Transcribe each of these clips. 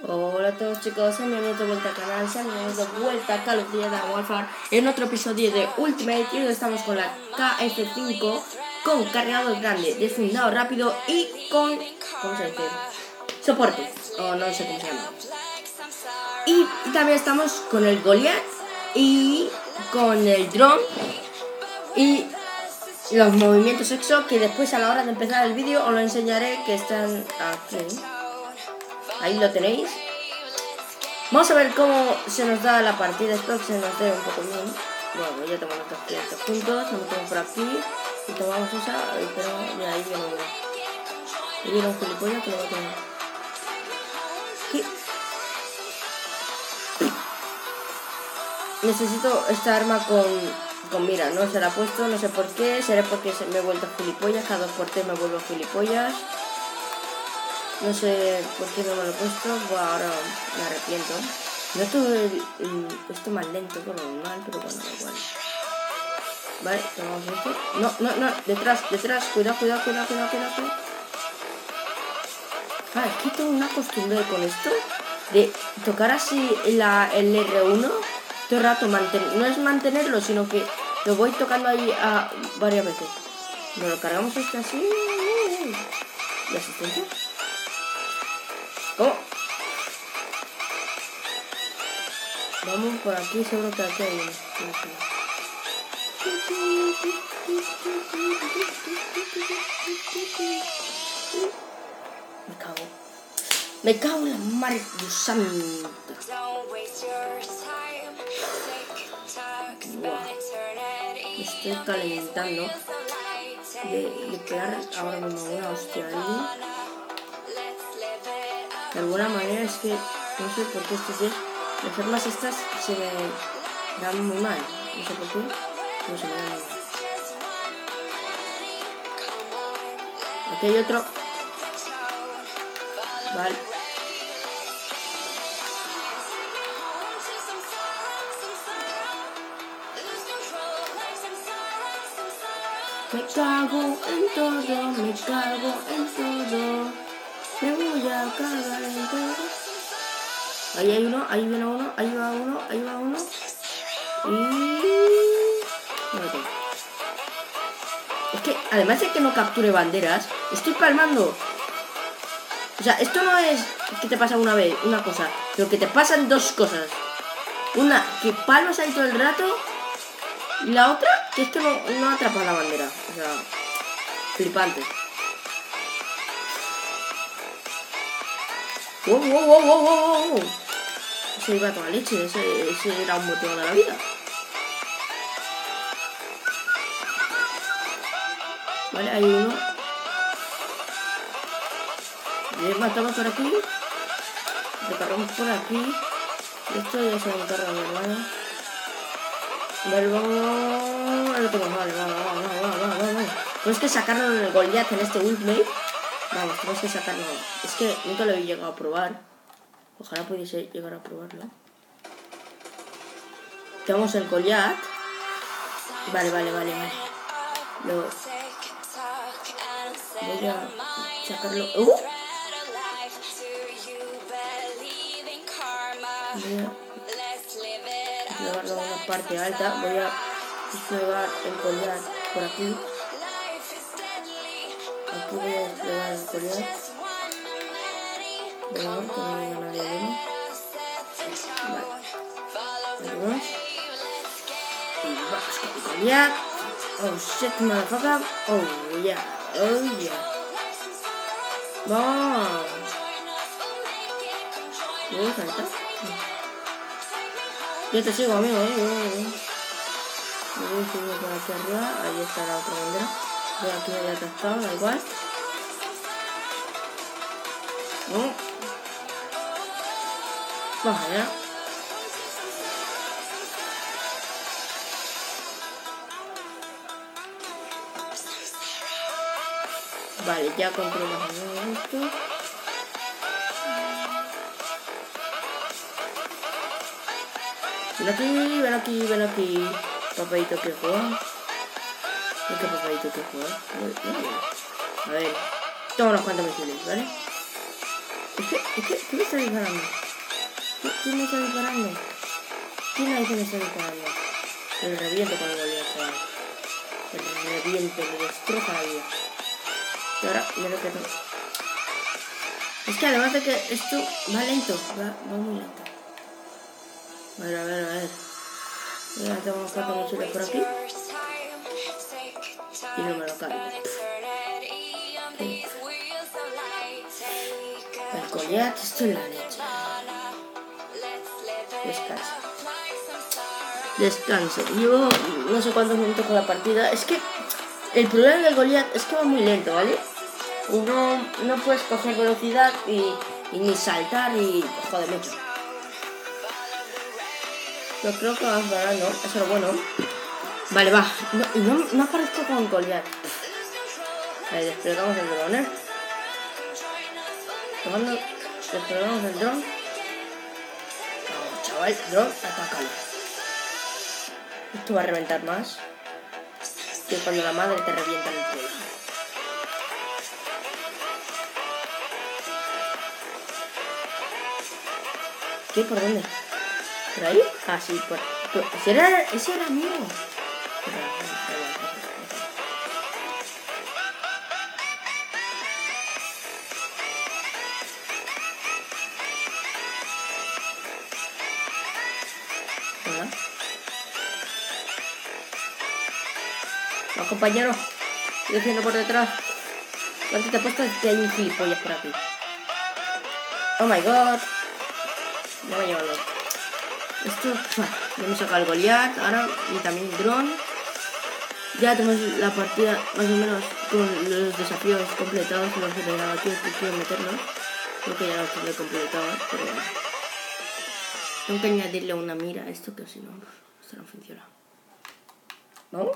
Hola a todos chicos, bienvenidos de vuelta al canal, bienvenidos de vuelta a Call of Duty Modern Warfare en otro episodio de Ultimate. Y hoy estamos con la KF5 con cargador grande, desfundado rápido y con, ¿cómo se dice? Soporte, o no sé cómo se llama. Y también estamos con el Goliath y con el drone y los movimientos EXO, que después a la hora de empezar el vídeo os lo enseñaré, que están aquí. Ahí lo tenéis. Vamos a ver cómo se nos da la partida. Espero que se nos dé un poco bien. Bueno, ya tomamos los clientes juntos. Nos metemos por aquí y tomamos esa. Pero mira, ahí viene uno. Ahí viene un gilipollas que lo va a tener. ¿Qué? Necesito esta arma con mira. No se la he puesto, no sé por qué. Será porque me he vuelto gilipollas. Cada 2x3 me vuelvo gilipollas. No sé por qué no me lo he puesto. Bueno, ahora me arrepiento. No todo esto más lento que lo normal, pero bueno, da igual. Vale, tomamos esto. No, detrás. Cuidado. Ah, es que tengo una costumbre con esto de tocar así el R1 todo el rato. No es mantenerlo, sino que lo voy tocando ahí varias veces. Nos lo cargamos este así. ¿Y asistencia? ¿Cómo? Vamos por aquí, seguro que aquí hay uno. Me cago en la madre de santa. Me estoy calentando de pegar ahora mismo una hostia ahí. De alguna manera es que no sé por qué estos días las armas estas se me dan muy mal. No sé por qué, pero se me dan muy mal. Aquí hay otro. Vale. Me cago en todo. Me voy a cagar en todo. Ahí hay uno, ahí viene uno, ahí va uno. Y... Es que, además de que no capture banderas, estoy palmando. O sea, esto no es que te pasa una vez, una cosa, sino que te pasan dos cosas. Una, que palmas ahí todo el rato. Y la otra, que es que no atrapa la bandera. O sea, flipante. Wow. Ese iba a toda leche, ese era un motivo de la vida. Vale, hay uno. Le matamos por aquí. Recargamos por aquí. Esto ya se lo carga mi hermano. Vale, vamos. Lo tengo, vale. Tenemos que sacarlo en el Goliath en este Ultimate. Vamos, tenemos que sacarlo. Es que nunca lo he llegado a probar. Ojalá pudiese llegar a probarlo. Tenemos el Goliath. Vale. Lo voy a sacarlo. Voy a llevarlo a una parte alta. Voy a desplegar el Goliath por aquí. Aquí voy a desplegar el Goliath. Voy a ver que no venga nadie bien. Vale. Y vamos con el Goliath. Oh shit, motherfucker. Oh yeah. Vamos. ¿Voy a saltar? Yo te sigo, amigo, Me voy a subir por aquí arriba. Ahí está la otra bandera. Voy aquí medio atascado, da igual. Vamos allá. Vale, ya controlamos esto. Ven aquí. Papadito que juega. ¿Qué papadito que juega? A ver, toma unos cuantos misiles, ¿vale? Es que ¿Qué me está disparando? ¿Quién me está disparando? ¿Quién me está disparando? Le reviento con el Goliath, chaval. Le reviento, le destroza la vida. Y ahora, mira que no. Es que además de que esto va lento, va muy lento. A ver. Ya tengo 4 misiles por aquí. Y no me lo cargo. El Goliath, esto es la leche. Descanse. Llevo no sé cuántos minutos con la partida. Es que el problema del Goliath es que va muy lento, ¿vale? No puedes coger velocidad y ni saltar y joder mucho. Yo creo que vas ganando, eso es lo bueno. Vale, va. No aparezco con Goliath. Vale, desplegamos el dron, desplegamos el dron. Vamos, chaval, dron, atácalo. Esto va a reventar más que cuando la madre te revienta en el cuello. ¿Qué? ¿Por dónde? ¿Por ahí? Ah, sí, ese era mío. Hola. No, compañero. Estoy haciendo por detrás. ¿Cuánto te apuestas que hay un gilipollas por aquí? Oh my god. Ya me llevan los. Esto, ya me saca el Goliath ahora y también el dron. Ya tenemos la partida más o menos con los desafíos completados. Los que tengan aquí, quiero meterlos. Creo que ya los tengo completados, pero bueno. Tengo que añadirle una mira a esto, que si no, esto no funciona. ¿No?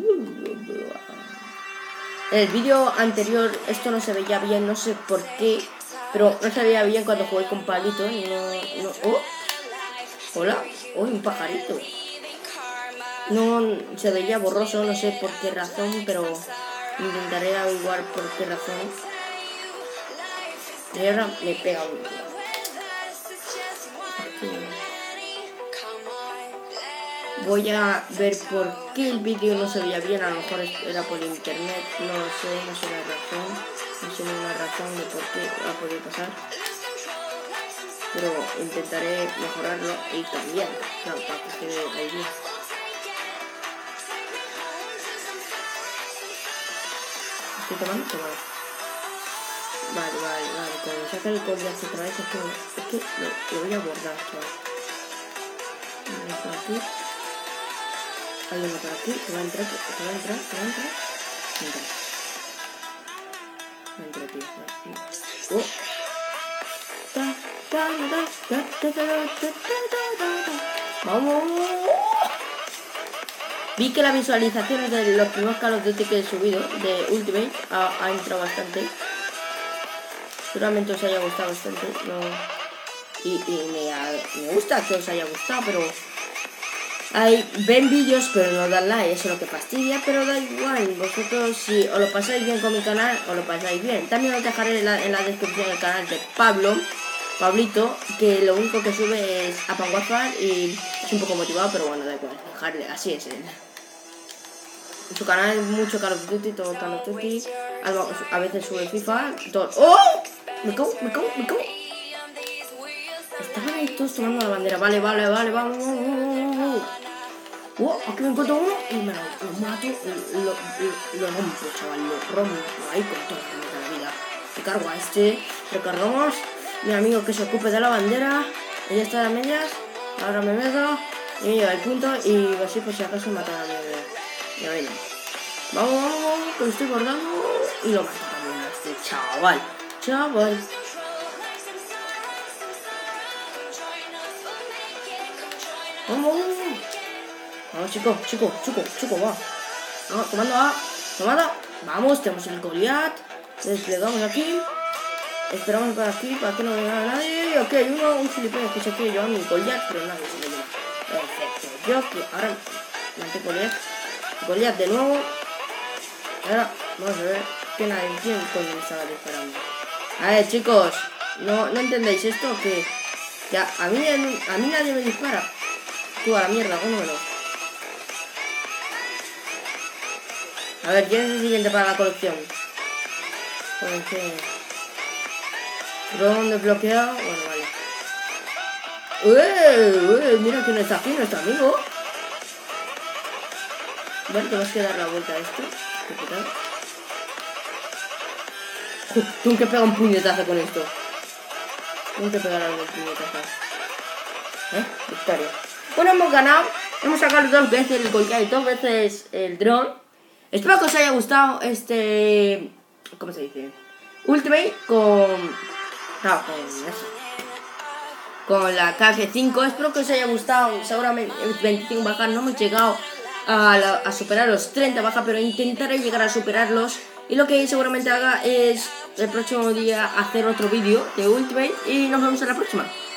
En el vídeo anterior esto no se veía bien, no sé por qué, pero no se veía bien cuando jugué con palito. No. ¡Oh! Hola, un pajarito. No se veía borroso, no sé por qué razón, pero intentaré averiguar por qué razón. Y ahora me pega un tiro. Voy a ver por qué el vídeo no se veía bien, a lo mejor era por internet, no lo sé, no sé la razón, no sé ninguna razón de por qué va a poder pasar. Pero intentaré mejorarlo y cambiar, claro, para que quede ahí bien. ¿Estoy tomando? Vale, cuando saque el Goliath otra vez es que lo voy a abordar, chaval. Por aquí. Hay uno por aquí, que va a entrar. Entra, tío. Oh. Vamos. Vi que las visualizaciones de los primeros Call of Duty que he subido de Ultimate ha entrado bastante. Seguramente os haya gustado bastante. Y me gusta que os haya gustado, pero ven vídeos pero no dan like, eso es lo que fastidia, pero da igual. Vosotros, si os lo pasáis bien con mi canal, os lo pasáis bien. También os dejaré en la descripción el canal de Pablito, que lo único que sube es Advanced Warfare y es un poco motivado, pero bueno, da igual, dejarle, así es él. En su canal es mucho Call of Duty, todo Call of Duty, a veces sube FIFA, todo. ¡Oh! Me cago. Estaban ahí todos tomando la bandera, vale, vamos. Aquí me encuentro uno y me lo mato, lo rompo, chaval, lo rompo ahí con toda la vida. Recargo a este, recargamos. Mi amigo que se ocupe de la bandera. Ella está a medias. Ahora me meto y me lleva el punto y así por si acaso matan a mi bebé. Ya ven. Vamos, que lo estoy bordando y lo mato también a este chaval. Vamos, chico, va. Vamos, tomando. Vamos, tenemos el Goliath. Desplegamos aquí. Esperamos por aquí para que no venga nadie. Ok, un gilipollas que se quiere llevar mi Goliath, pero nadie se lo lleva. Perfecto. Yo que ahora mantengo Goliath de nuevo. Ahora vamos a ver quién coño me estaba disparando. A ver, chicos, ¿No entendéis esto? Que ya, a mí nadie me dispara. Tú a la mierda, cómelo. A ver, ¿quién es el siguiente para la colección? Pues que... Dron desbloqueado. Bueno, vale. Mira quién está aquí, nuestro amigo. Vale, tenemos que dar la vuelta a esto. ¿Qué putada? Tengo que pegar un puñetazo con esto. Tengo que pegar algún puñetazo. Victoria. Bueno, hemos ganado. Hemos sacado 2 veces el Golgai y 2 veces el dron. Espero que os haya gustado este... ¿Cómo se dice? Ultimate con... No, con eso. Con la KF5. Espero que os haya gustado. Seguramente 25 bajas. No hemos llegado a superar los 30 bajas, pero intentaré llegar a superarlos. Y lo que seguramente haga es el próximo día hacer otro vídeo de Ultimate. Y nos vemos en la próxima.